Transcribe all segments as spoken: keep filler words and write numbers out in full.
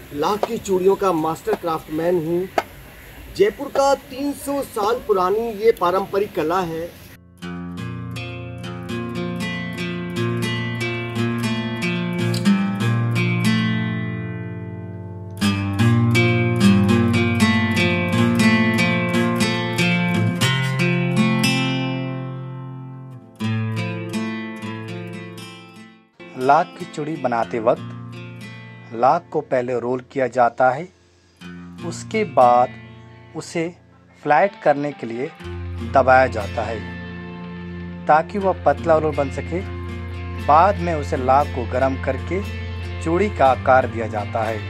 लाख की चूड़ियों का मास्टर क्राफ्टमैन हूँ। जयपुर का तीन सौ साल पुरानी ये पारंपरिक कला है। लाख की चूड़ी बनाते वक्त लाख को पहले रोल किया जाता है, उसके बाद उसे फ्लैट करने के लिए दबाया जाता है ताकि वह पतला रोल बन सके। बाद में उसे लाख को गर्म करके चूड़ी का आकार दिया जाता है।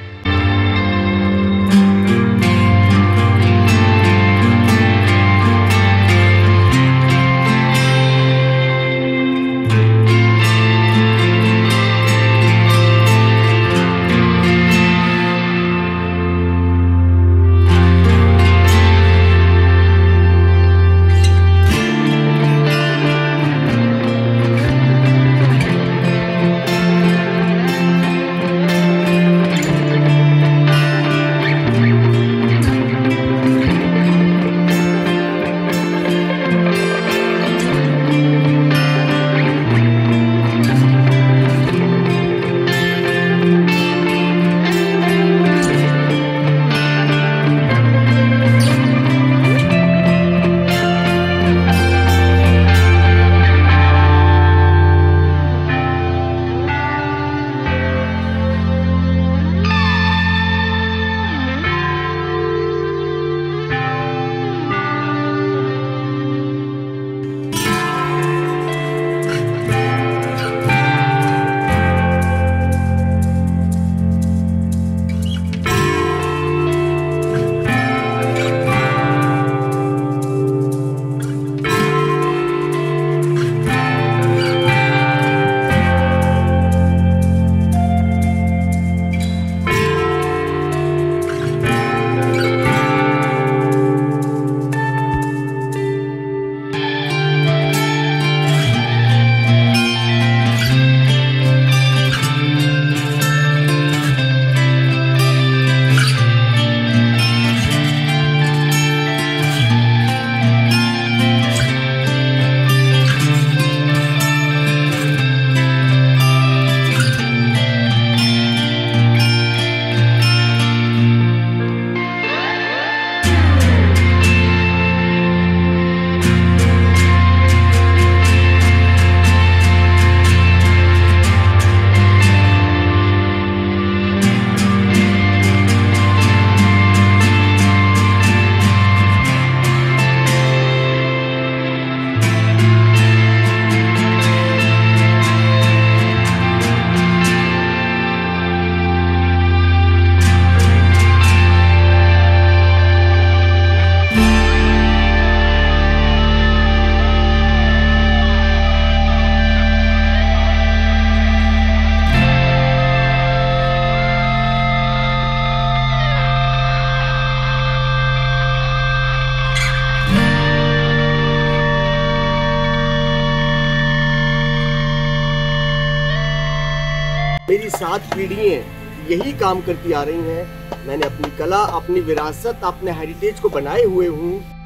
मेरी सात पीढ़ियाँ यही काम करती आ रही हैं। मैंने अपनी कला, अपनी विरासत, अपने हेरिटेज को बनाए हुए हूँ।